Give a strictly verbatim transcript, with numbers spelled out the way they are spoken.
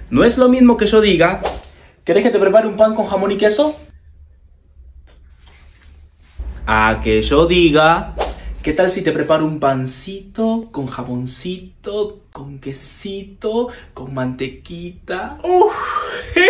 No es lo mismo que yo diga, ¿querés que te prepare un pan con jamón y queso? A que yo diga, ¿qué tal si te preparo un pancito con jamoncito, con quesito, con mantequita? ¡Uf!